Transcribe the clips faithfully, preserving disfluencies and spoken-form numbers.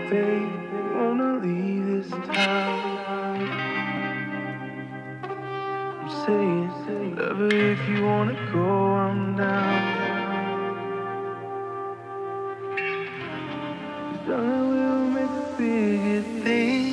babe, wanna leave this town. I'm saying, whatever, if you wanna go, I'm down. Cause darling, we'll make the biggest thing.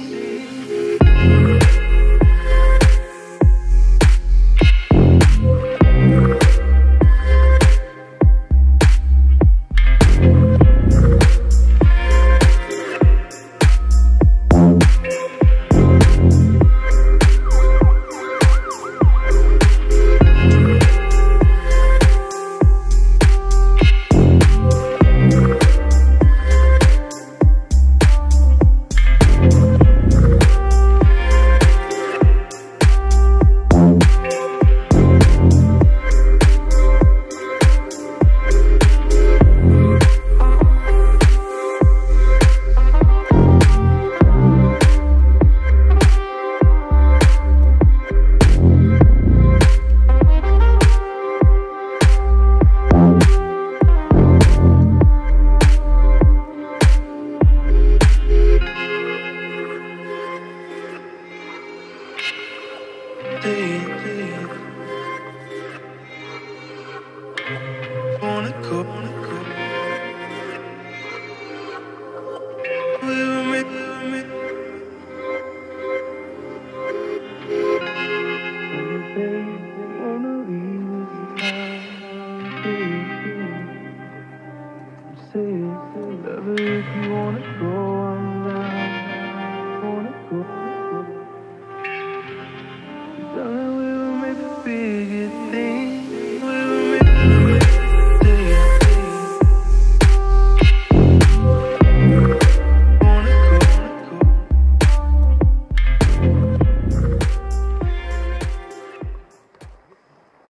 Wanna go, wanna go. We'll make, we'll make. Wanna leave this town. Say it, whatever, if you wanna go.